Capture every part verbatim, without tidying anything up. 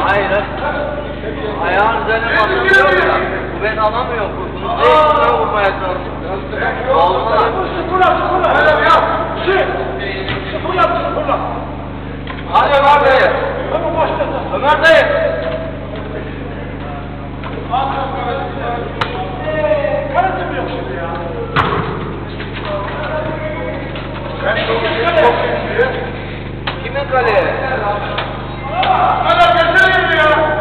Hayır. Ayağın üzerine basabiliyor ya. Bu beni alamıyor. Bunu değiştirmeye vurmaya çalışıyor. Olmaz. Sıfır yap, sıfır yap. Öyle yap. Şey. Sıfır yap, sıfır yap. Hadi Ömer dayı. Hemen başlasın. Ömer dayı. Kaleci mi yok şimdi ya? Ben çok kimin kaleye? Hala geçelim ya.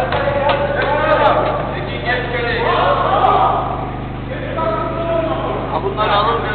Ha bunları alınmıyor.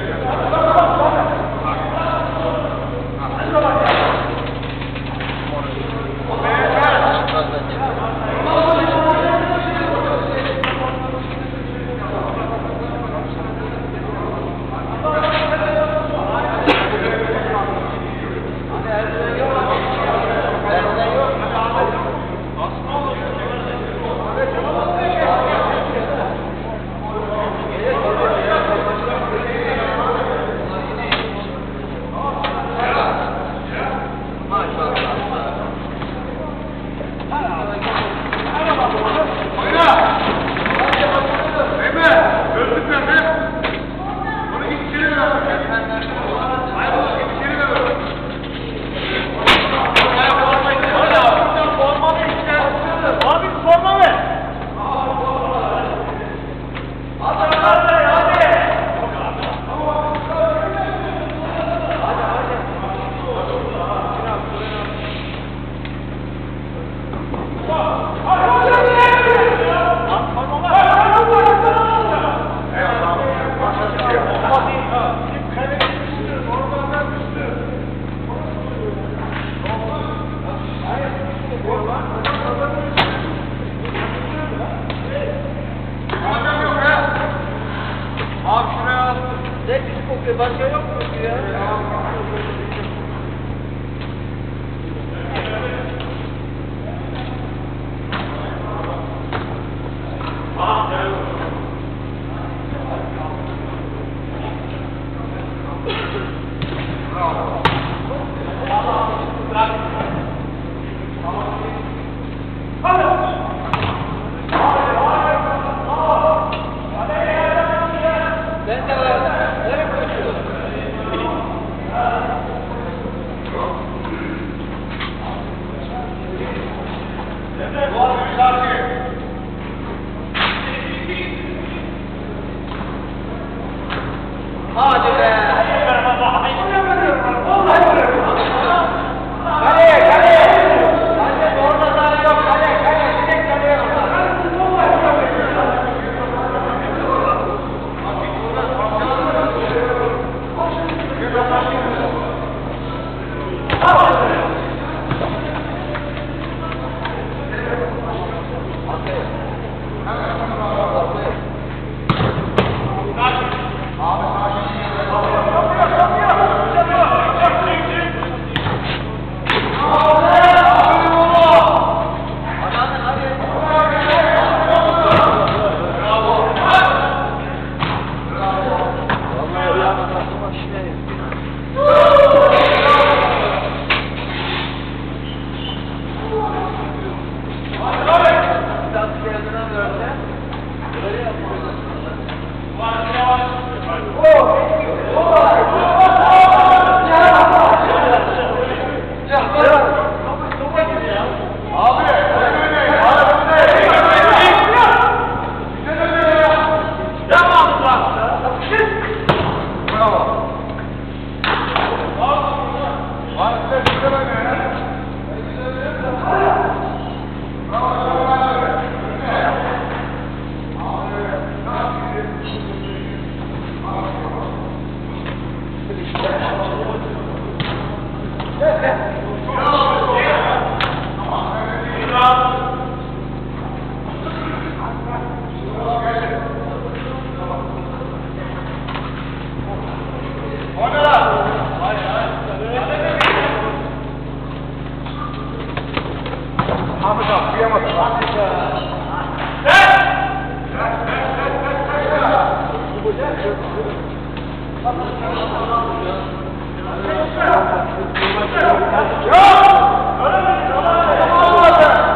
Ne küçük kokuyor, başka yok mu ya? Ben de var. Nereye koşuyorsun? Hadi be! Kaleye, kaleye! Kaleye, orada daha yok. Kaleye, kaleye, direkt kaleye bak. Ahmet abi kıyamadı. Yok!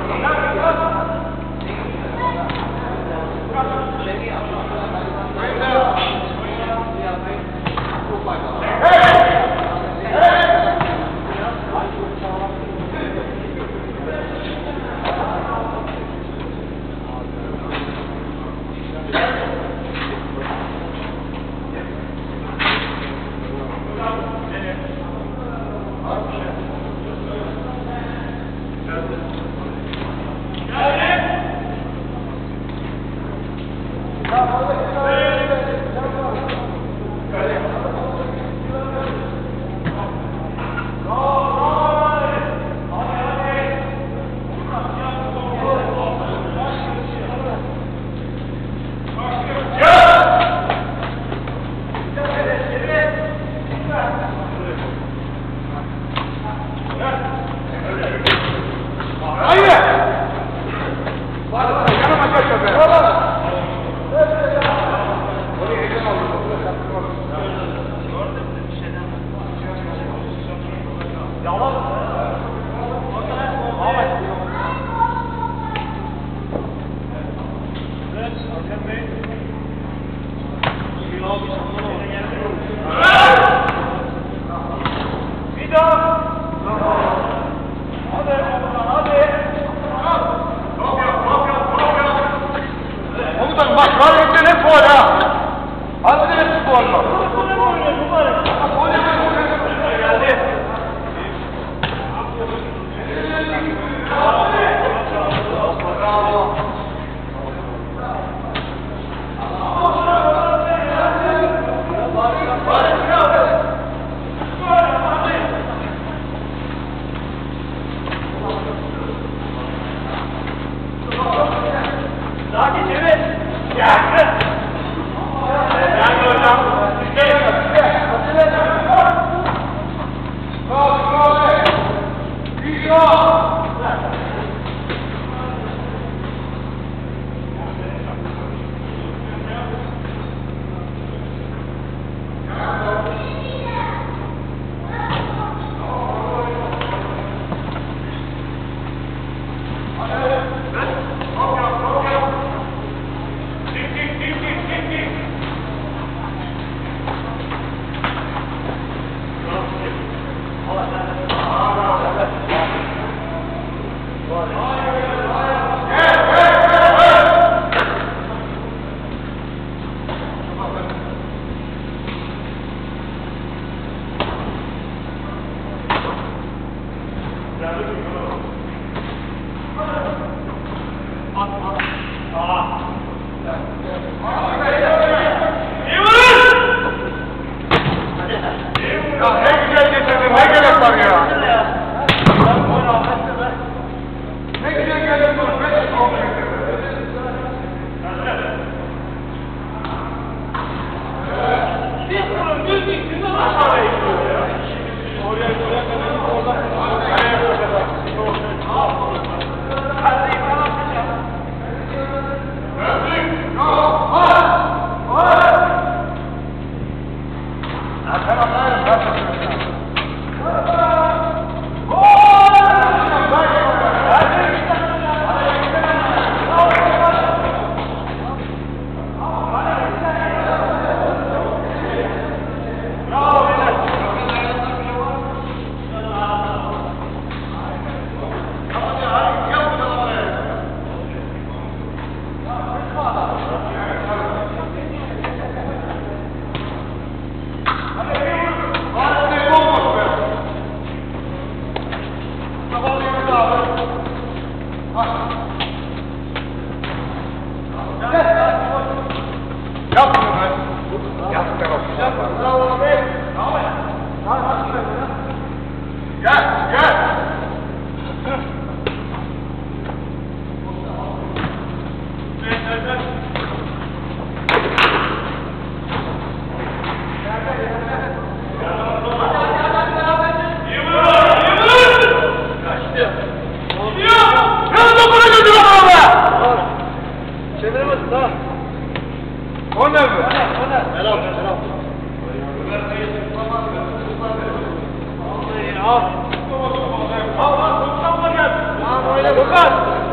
Al. Al. Al. Al. Al. Al.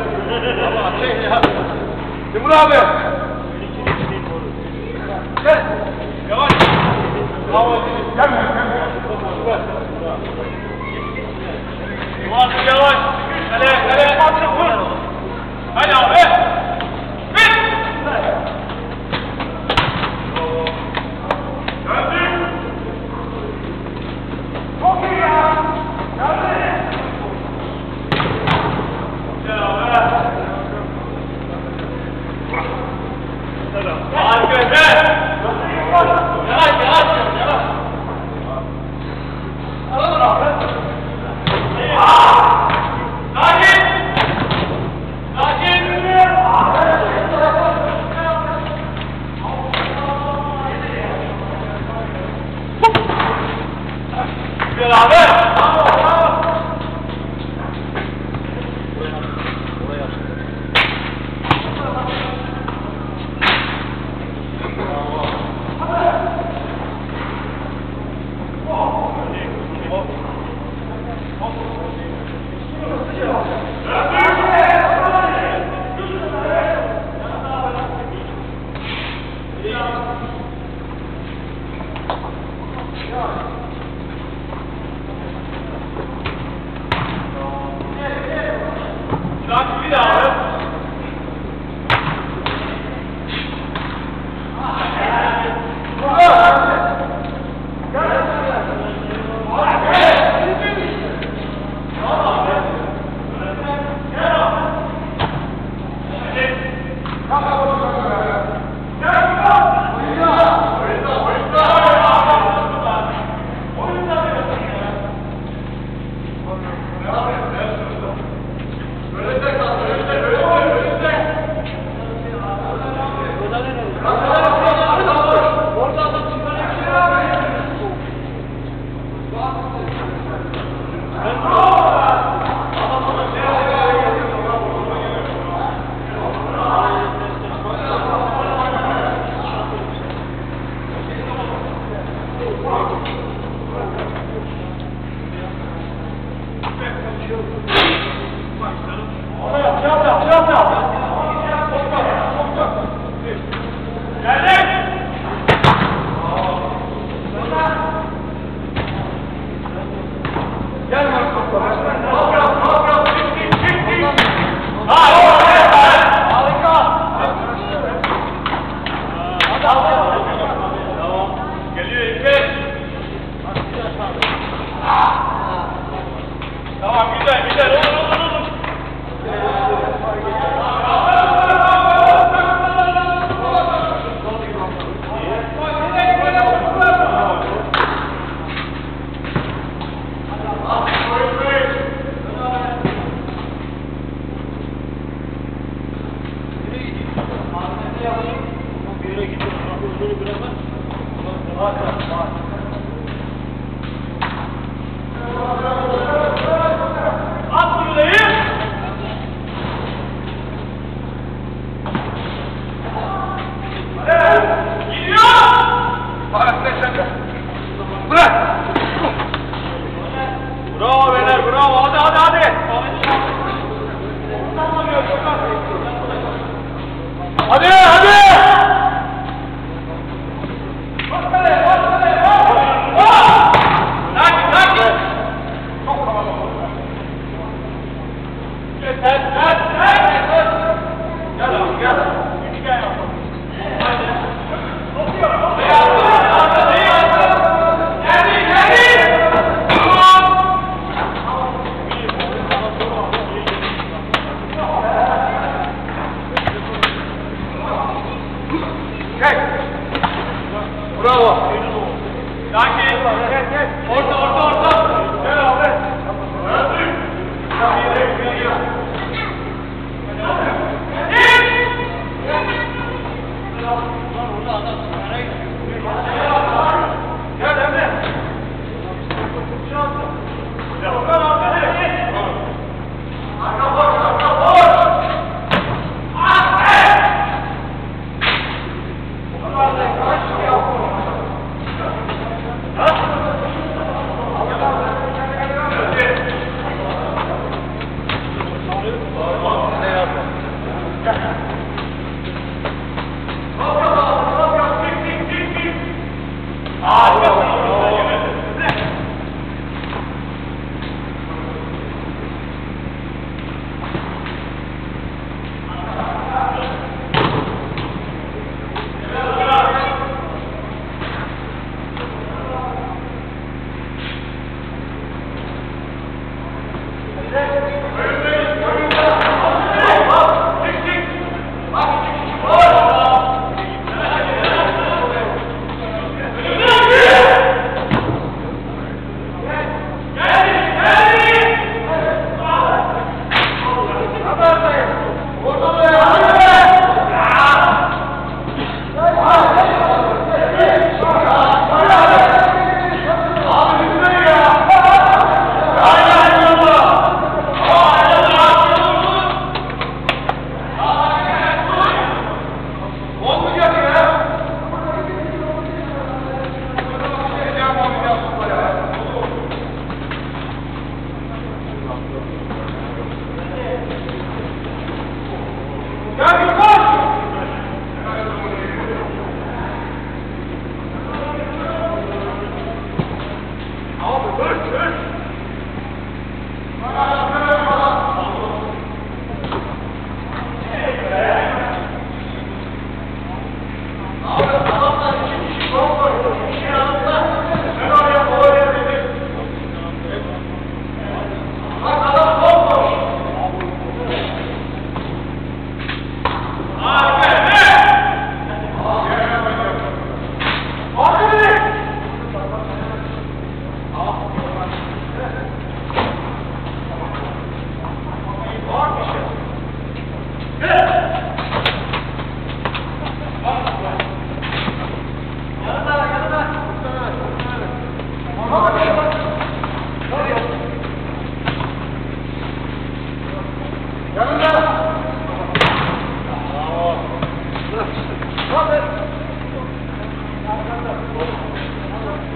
abi. Gel. Yavaş. Bravo. Gelme, gelme. Yavaş, yavaş. Kale, kale. Hadi abi. Bir. Geldik. Çok iyi ya. Geldik. Gel abi. Harika be. Yavaş, yavaş, yavaş. Alalım abi. Sakin. Sakin. Gel abi. Bir daha. Tamam, güzel, güzel. Olur, olur, olur. Bravo beyler, bravo. Hadi, hadi, hadi. Hadi, hadi. Sakin, sakin. Gel, gel, gel. Gel abi, gel. Gel. Hadi. Bravo. Sakin. Gel, gel. Orta, orta, orta. Gel abi. Gel Emre. Arka boş, arka boş. Ha?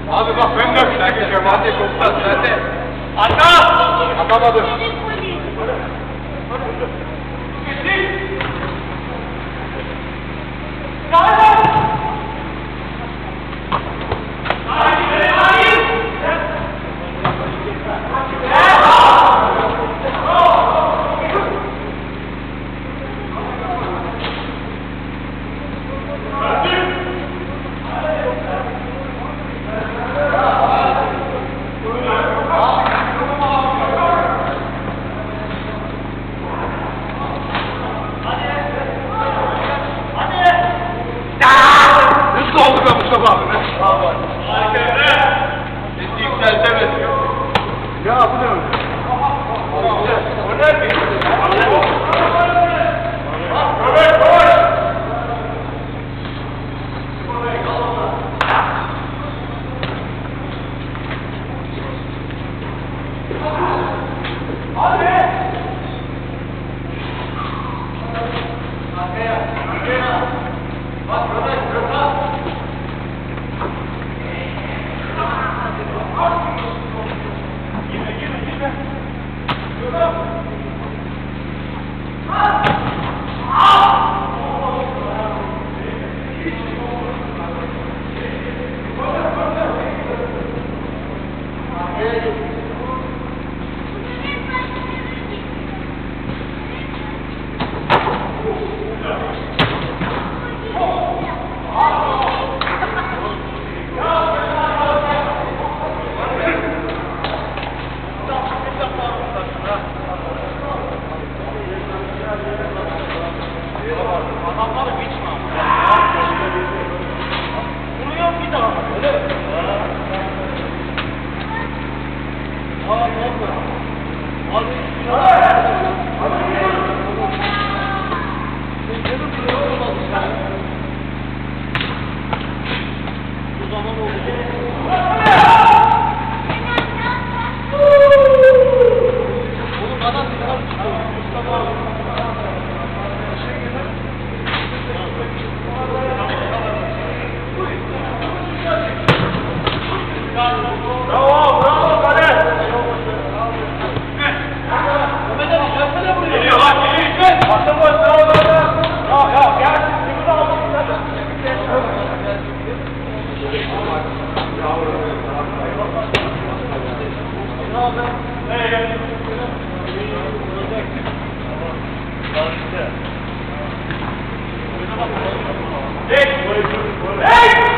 Abi bak ben de bir dakika geçiyorum. Hadi komutan sen de. Arka! Atamadım. Geçtik. Hayır! Hayır! Hayır! Ya bu ne öyle? O ne? Evet, koş! Hadi! Arkaya, arkaya! Bak, şurada, şurada! Girme, girme, girme! Şurada! Adamları biçme. Vuruyor bir daha. Öyle. Aa ne oldu? Abi. Bu zaman oldu. Oğlum adam dışarı çıkıyor. Mustafa abi. Bravo, bravo Kadir. Mehmet Ali gelsene buraya. Geliyor bak, geliyor işte. Aslan boy, bravo Kadir. Ya ya gel. Kimi de aldım. Bravo. Ne ya? Hey! Hey!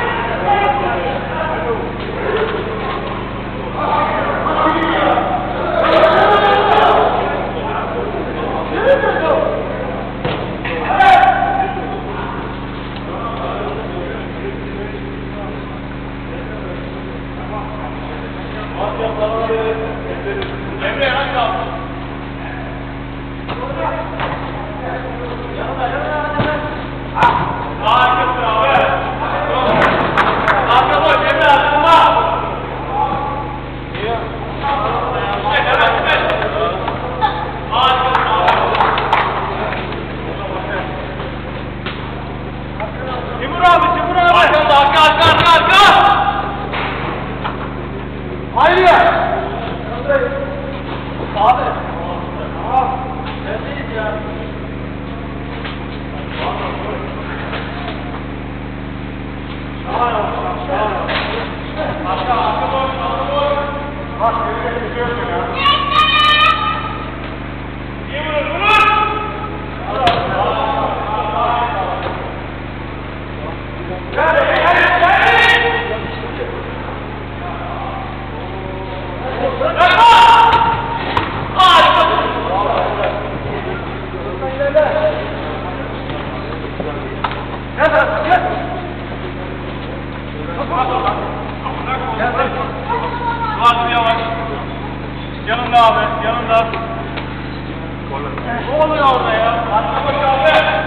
Emre hangi aldın? Yanına yanına. Harikasın abi. Arka boş Emre atılma. Evet evet evet. Harikasın abi. Timur abi Timur abi. Arkanda arka arka arka arka. Hayır ya. Abi. Aa. Neredeyiz ya? Arka arka boy arka boy. Bak nereye gidiyorsun ya? İyi vurun vurun. Gel gel gel. Yanında abi, yanında. Ne oluyor orada ya? Arka boş abi.